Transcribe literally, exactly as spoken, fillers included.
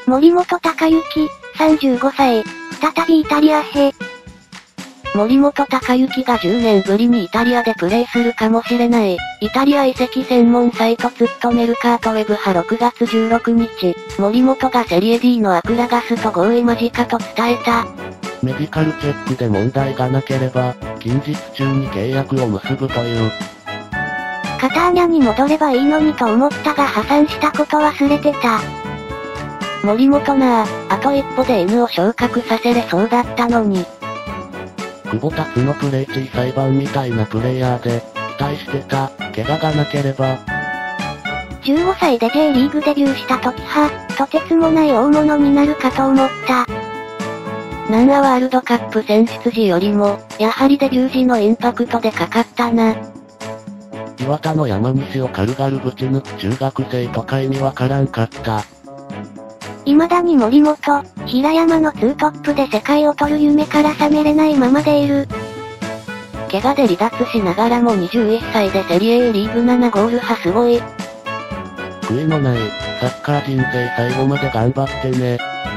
森本隆之、さんじゅうごさい、再びイタリアへ。 森本隆之がじゅうねんぶりにイタリアでプレーするかもしれない。イタリア移籍専門サイトツットメルカートウェブ派ろくがつじゅうろくにち、森本がセリエ D のアクラガスと合意間近と伝えた。 メディカルチェックで問題がなければ、近日中に契約を結ぶという。 カターニャに戻ればいいのにと思ったが破産したこと忘れてた。 森本なあ、あと一歩で N を昇格させれそうだったのに。 久保達のプレイ小さい版みたいなプレイヤーで、期待してた、怪我がなければ。 じゅうごさいで J リーグデビューした時は、とてつもない大物になるかと思った。 なんはワールドカップ選出時よりも、やはりデビュー時のインパクトでかかったな。 岩田の山西を軽々ぶち抜く中学生とか意味わからんかった。 未だに森本、平山のツートップで世界を取る夢から覚めれないままでいる。 怪我で離脱しながらもにじゅういっさいでセリエ A リーグななゴールはすごい。 悔いのない、サッカー人生最後まで頑張ってね。